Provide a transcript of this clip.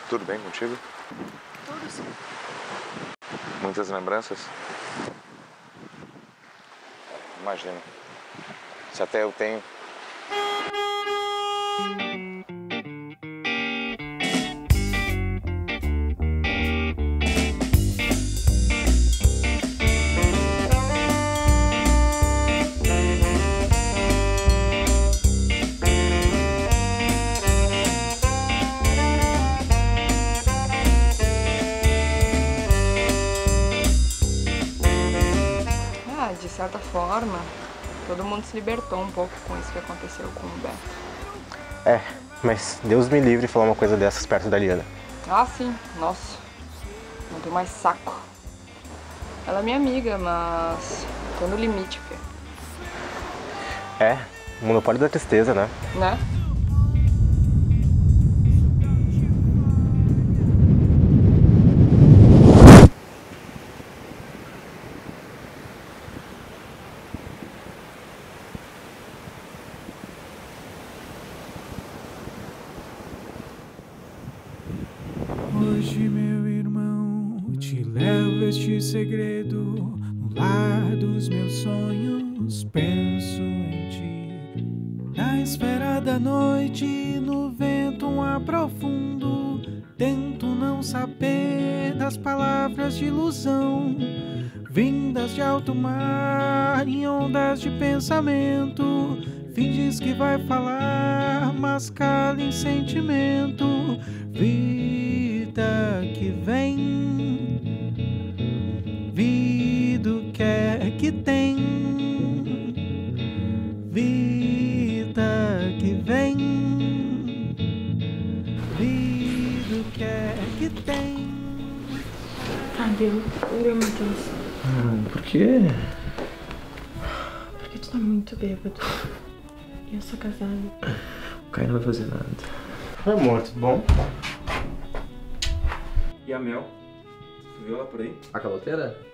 Tudo bem contigo? Tudo sim. Muitas lembranças? Imagina. Se até eu tenho. De certa forma, todo mundo se libertou um pouco com isso que aconteceu com o Beto. É, mas Deus me livre de falar uma coisa dessas perto da Liana. Ah, sim. Nossa. Não tenho mais saco. Ela é minha amiga, mas tô no limite, Fê. É, o monopólio da tristeza, né? Né? Hoje, meu irmão, te levo este segredo. No lar dos meus sonhos, penso em ti. Na esfera da noite, no vento um aprofundo. Tento não saber das palavras de ilusão, vindas de alto mar, em ondas de pensamento. Finges que vai falar, mas cala em sentimento. Vida que vem, vida o que é que tem? Vida que vem, vida o que é que tem? Deu, Matheus. Por quê? Porque tu tá muito bêbado. E eu sou casada. O Caio não vai fazer nada. Oi, amor, tudo bom? E a Mel? Tu viu ela por aí? A caloteira?